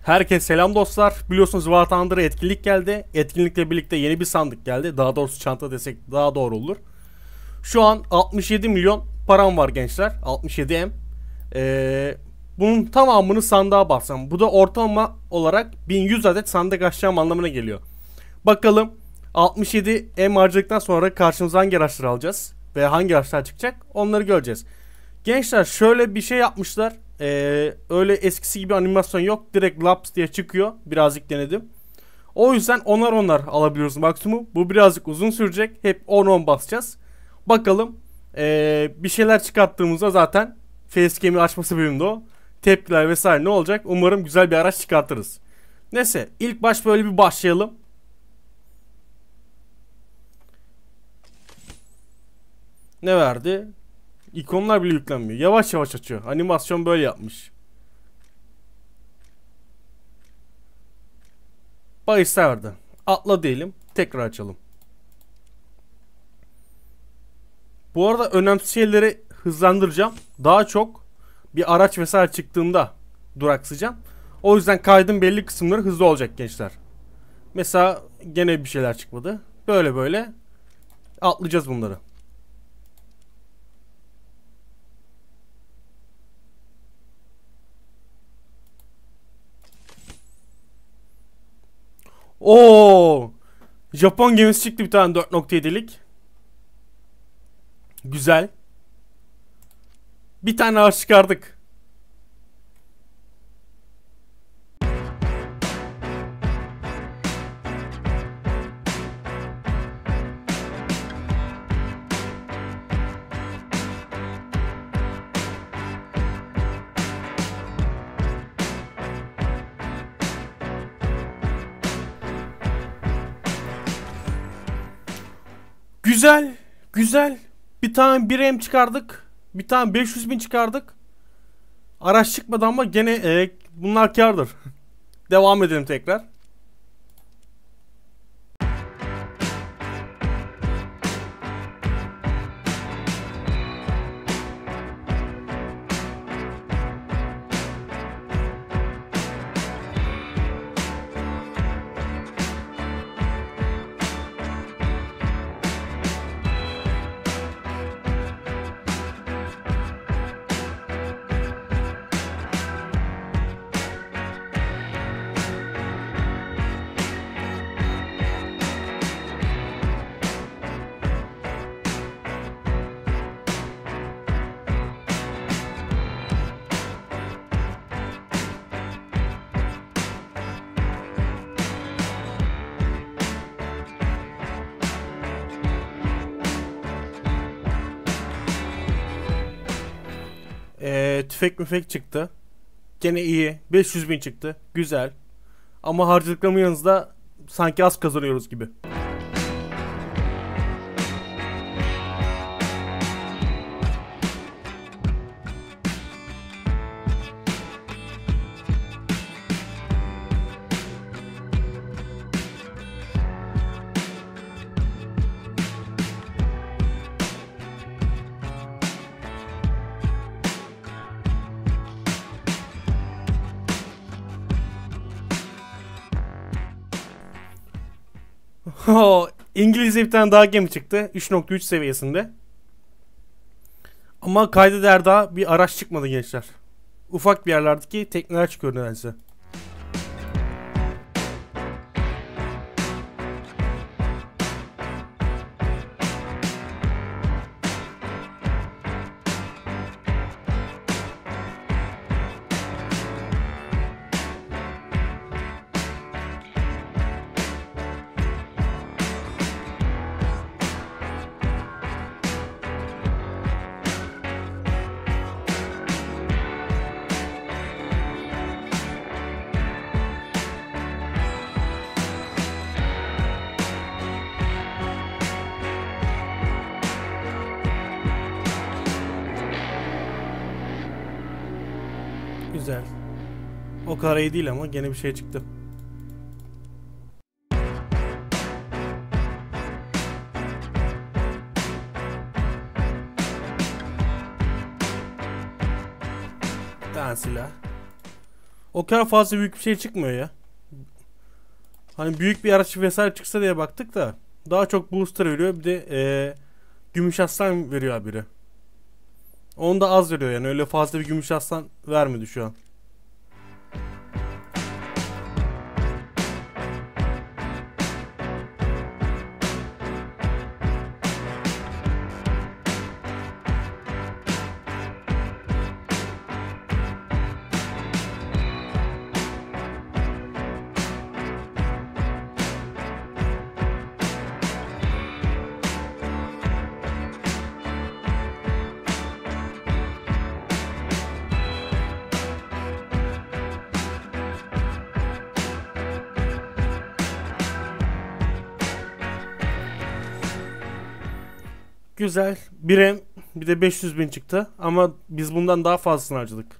Herkese selam dostlar. Biliyorsunuz War Thunder'a etkinlik geldi. Etkinlikle birlikte yeni bir sandık geldi. Daha doğrusu çanta desek daha doğru olur. Şu an 67 milyon param var gençler. 67 M. Bunun tamamını sandığa bassam. Bu da ortalama olarak 1100 adet sandık açacağım anlamına geliyor. Bakalım 67 M harcadıktan sonra karşımıza hangi araçları alacağız? Ve hangi araçlar çıkacak? Onları göreceğiz. Gençler şöyle bir şey yapmışlar. Öyle eskisi gibi animasyon yok. Direkt laps diye çıkıyor. Birazcık denedim. O yüzden onar alabiliyoruz maksimum. Bu birazcık uzun sürecek. Hep 10-10 basacağız. Bakalım bir şeyler çıkarttığımızda zaten facecam'i açması bölümünde o. Tepkiler vesaire ne olacak? Umarım güzel bir araç çıkartırız. Neyse ilk baş böyle bir başlayalım. Ne verdi? İkonlar bile yüklenmiyor. Yavaş yavaş açıyor. Animasyon böyle yapmış. Bahisler verdi. Atla diyelim. Tekrar açalım. Bu arada önemli şeyleri hızlandıracağım. Daha çok bir araç vesaire çıktığında duraksayacağım. O yüzden kaydın belli kısımları hızlı olacak gençler. Mesela gene bir şeyler çıkmadı. Böyle atlayacağız bunları. Oo! Japon gemisi çıktı bir tane 4.7'lik. Güzel. Bir tane araç çıkardık. Güzel. Bir tane 1M çıkardık. Bir tane 500.000 çıkardık. Araç çıkmadı ama gene bunlar kârdır. Devam edelim tekrar. Tüfek müfek çıktı. Gene iyi. 500.000 çıktı. Güzel. Ama harcadıklarımın yanınızda sanki az kazanıyoruz gibi. İngilizce bir tane daha gemi çıktı. 3.3 seviyesinde. Ama kayda değer daha bir araç çıkmadı gençler. Ufak bir yerlerdeki tekneler çıkıyor nedense. Güzel. O kadar iyi değil ama gene bir şey çıktı. Bir tane silah. O kadar fazla büyük bir şey çıkmıyor ya. Hani büyük bir araç vesaire çıksa diye baktık da daha çok booster veriyor, bir de gümüş aslan veriyor habire. Onu da az veriyor yani, öyle fazla bir gümüş aslan vermedi şu an. Güzel. Bir M, bir de 500 bin çıktı. Ama biz bundan daha fazlasını harcadık.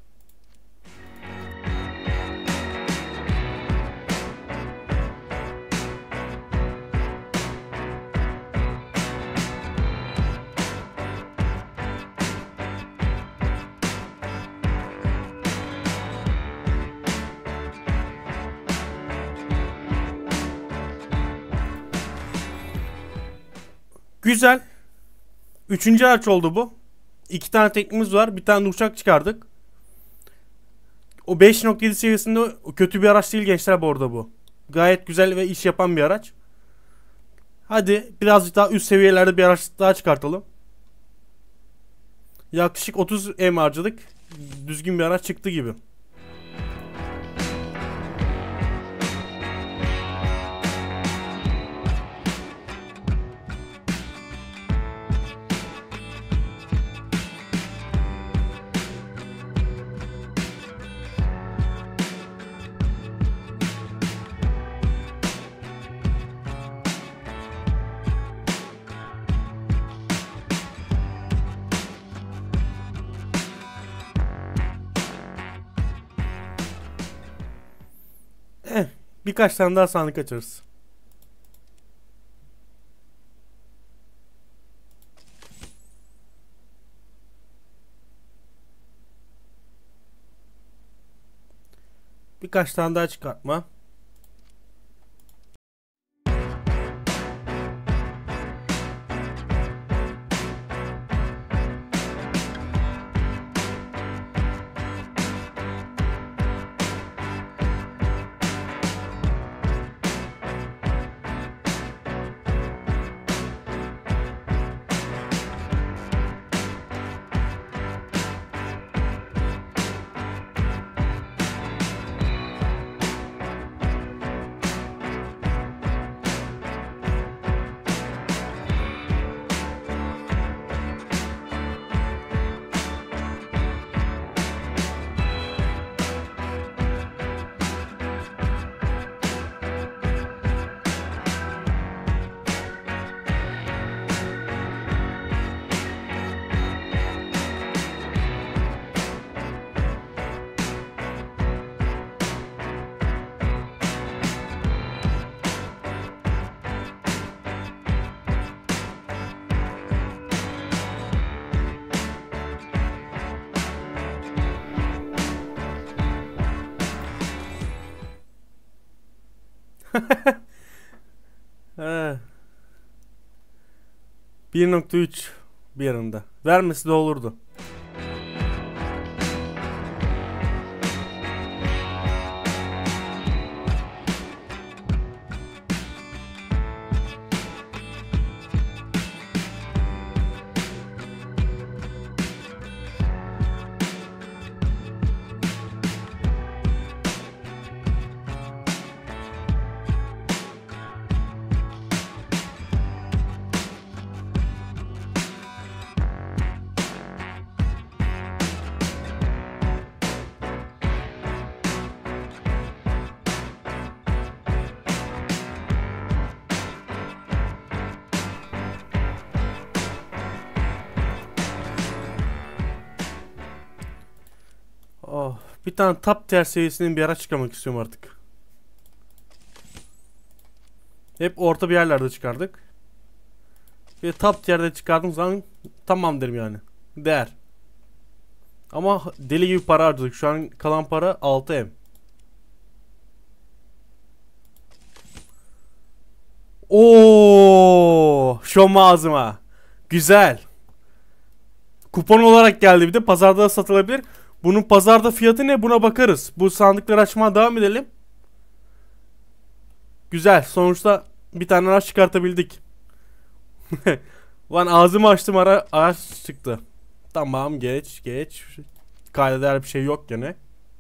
Güzel. Üçüncü araç oldu bu. İki tane teknemiz var. Bir tane de uçak çıkardık. O 5.7 seviyesinde kötü bir araç değil gençler bu arada bu. Gayet güzel ve iş yapan bir araç. Hadi birazcık daha üst seviyelerde bir araç daha çıkartalım. Yaklaşık 30 M harcadık. Düzgün bir araç çıktı gibi. Birkaç tane daha sandık açarız. Birkaç tane daha çıkartma. He. 1.3 bir yanında. Vermesi de olurdu. Oh, bir tane top tier seviyesinin bir araç çıkarmak istiyorum artık. Hep orta bir yerlerde çıkardık. Ve top tier'de çıkardığım zaman tamam derim yani. Değer. Ama deli gibi para harcadık. Şu an kalan para 6M. Şom ağzıma. Güzel. Kupon olarak geldi, bir de pazarda da satılabilir. Bunun pazarda fiyatı ne, buna bakarız. Bu sandıkları açmaya devam edelim. Güzel, sonuçta bir tane araç çıkartabildik. Lan ağzımı açtım, araç çıktı. Tamam, geç. Kayda değer bir şey yok gene.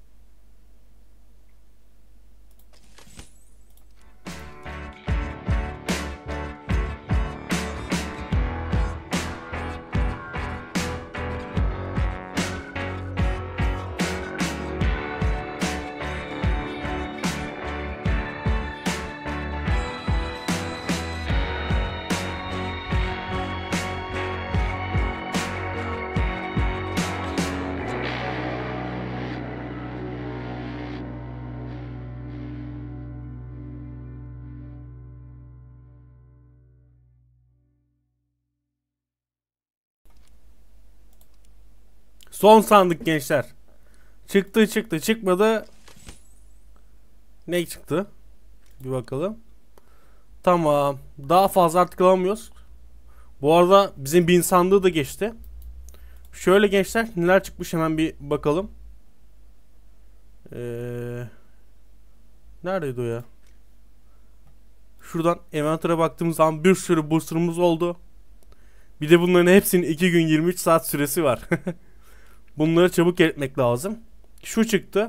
Son sandık gençler. Çıktı çıkmadı. Ne çıktı? Bir bakalım. Tamam. Daha fazla artık alamıyoruz. Bu arada bizim 1000 sandığı da geçti. Şöyle gençler, neler çıkmış hemen bir bakalım. Neredeydi o ya? Şuradan inventory'a baktığımız zaman bir sürü booster'ımız oldu. Bir de bunların hepsinin 2 gün 23 saat süresi var. Bunları çabuk etmek lazım. Şu çıktı.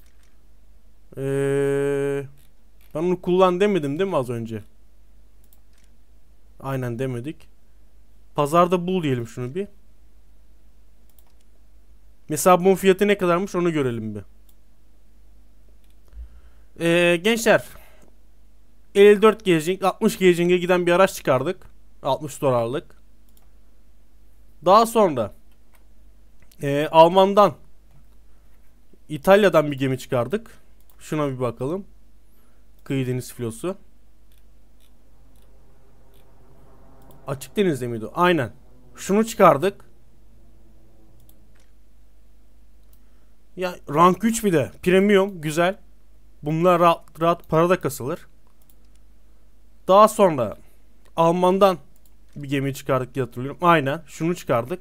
Ben onu kullan demedim değil mi az önce? Aynen demedik. Pazarda bul diyelim şunu bir. Mesela bunun fiyatı ne kadarmış onu görelim bir. Gençler, 54 gezecek 60 gezeceğe giden bir araç çıkardık. 60 dolarlık. Daha sonra Alman'dan, İtalya'dan bir gemi çıkardık. Şuna bir bakalım. Kıyı deniz filosu. Açık denizde miydi? Aynen. Şunu çıkardık. Ya rank 3 bir de. Premium. Güzel. Bunlar rahat, rahat para da kasılır. Daha sonra Alman'dan bir gemi çıkardık diye hatırlıyorum. Aynen. Şunu çıkardık.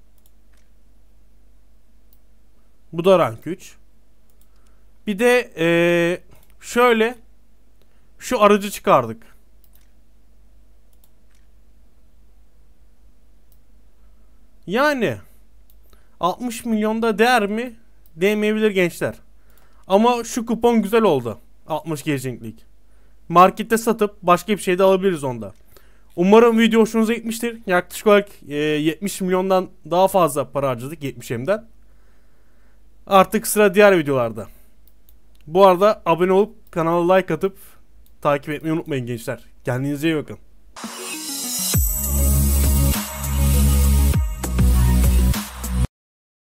Bu da rank 3. Bir de şöyle şu aracı çıkardık. Yani 60 milyonda değer mi? Değmeyebilir gençler. Ama şu kupon güzel oldu. 60 geleceklik. Markette satıp başka bir şey de alabiliriz onda. Umarım video hoşunuza gitmiştir. Yaklaşık olarak 70 milyondan daha fazla para harcadık, 70M'den. Artık sıra diğer videolarda. Bu arada abone olup kanala like atıp takip etmeyi unutmayın gençler. Kendinize iyi bakın.